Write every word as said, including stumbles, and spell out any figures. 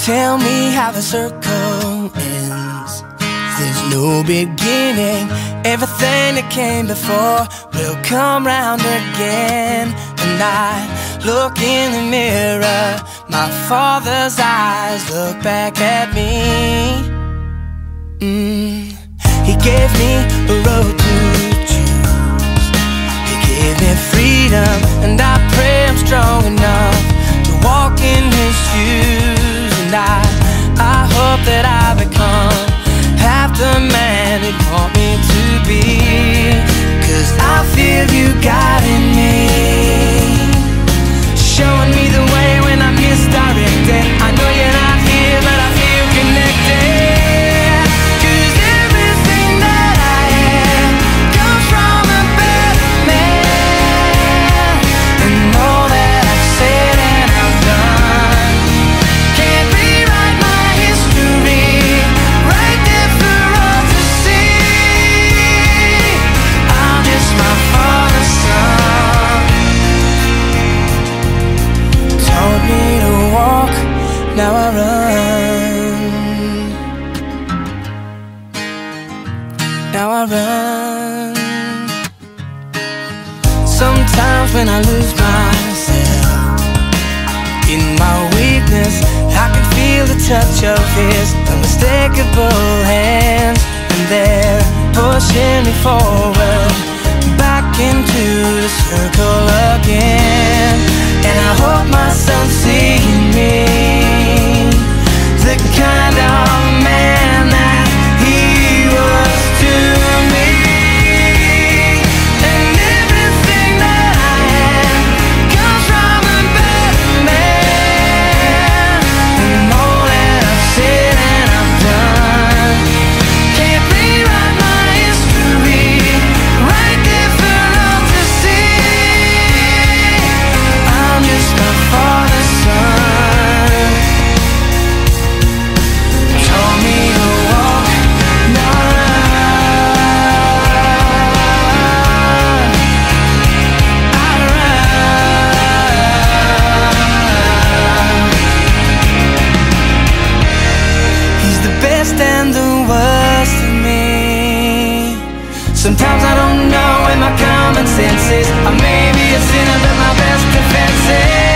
Tell me how the circle ends. There's no beginning. Everything that came before will come round again. And I look in the mirror, my father's eyes look back at me. mm. He gave me a road to choose. He gave me freedom, and I pray I'm strong enough to walk in his shoes. And I, I hope that I become half the man he'd want me to be. 'Cause I feel you guiding me, showing me the way when I'm misdirected. I know you're not here, but I feel connected. 'Cause everything that I am comes from a better man. And all that I've said and I've done can't rewrite my history, right there for all to see. I'm just my father's son. Told me to walk, now I run. Now I run. Sometimes when I lose myself in my weakness, I can feel the touch of his unmistakable hands, and they're pushing me forward, back into the circle again. And I hope my son's seeing me, the kind of man that he was to me. And everything that I am comes from a better man. And all that I've said and I've done can't rewrite my history, right there for all to see. I'm just my father's son. Told me to walk, now run. I run. He's the best and the worst of me. Sometimes I don't know where my common sense is. I may be a sinner, but my best defense is